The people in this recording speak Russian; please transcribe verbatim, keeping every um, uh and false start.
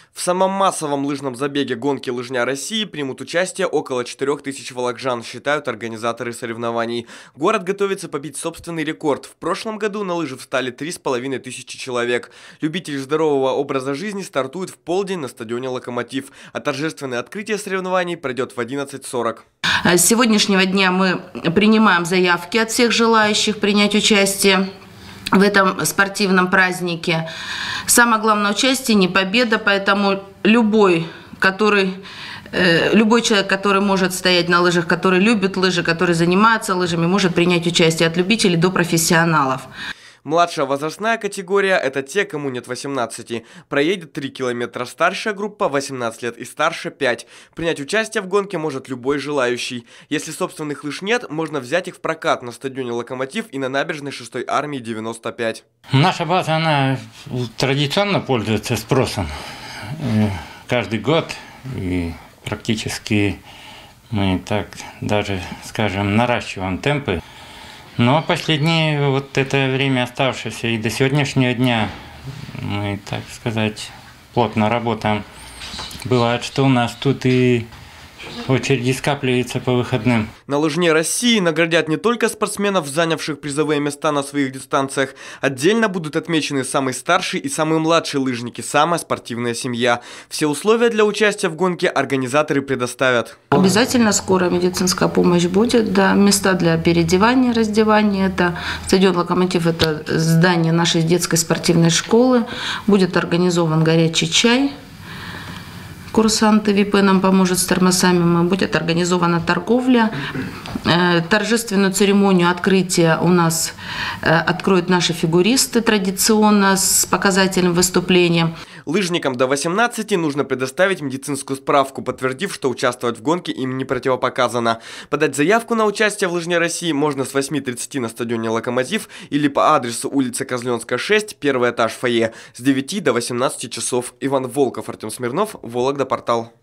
В самом массовом лыжном забеге гонки «Лыжня России» примут участие около четырёх тысяч волокжан, считают организаторы соревнований. Город готовится побить собственный рекорд. В прошлом году на лыжи встали три с половиной тысячи человек. Любители здорового образа жизни стартуют в полдень на стадионе «Локомотив», а торжественное открытие соревнований пройдет в одиннадцать сорок. С сегодняшнего дня мы принимаем заявки от всех желающих принять участие в этом спортивном празднике. Самое главное участие не победа, поэтому любой, который, э, любой человек, который может стоять на лыжах, который любит лыжи, который занимается лыжами, может принять участие от любителей до профессионалов. Младшая возрастная категория – это те, кому нет восемнадцати. Проедет три километра старшая группа, восемнадцать лет и старше – пять. Принять участие в гонке может любой желающий. Если собственных лыж нет, можно взять их в прокат на стадионе «Локомотив» и на набережной шестой армии девяносто пять. Наша база, она традиционно пользуется спросом каждый год. И практически мы так даже, скажем, наращиваем темпы. Но последнее вот это время оставшееся и до сегодняшнего дня мы, так сказать, плотно работаем. Бывает, что у нас тут и очереди скапливаются по выходным. На «Лыжне России» наградят не только спортсменов, занявших призовые места на своих дистанциях. Отдельно будут отмечены самый старший и самый младший лыжники, самая спортивная семья. Все условия для участия в гонке организаторы предоставят. Обязательно скорая медицинская помощь будет, да, места для переодевания, раздевания. Это стадион «Локомотив», это здание нашей детской спортивной школы. Будет организован горячий чай. Курсанты ВИП нам поможет с тормозами, будет организована торговля. Торжественную церемонию открытия у нас откроют наши фигуристы традиционно с показательным выступлением. Лыжникам до восемнадцати нужно предоставить медицинскую справку, подтвердив, что участвовать в гонке им не противопоказано. Подать заявку на участие в «Лыжне России» можно с восьми тридцати на стадионе «Локомотив» или по адресу улица Козленская, шесть, первый этаж фойе, с девяти до восемнадцати часов. Иван Волков, Артем Смирнов, Вологда Портал.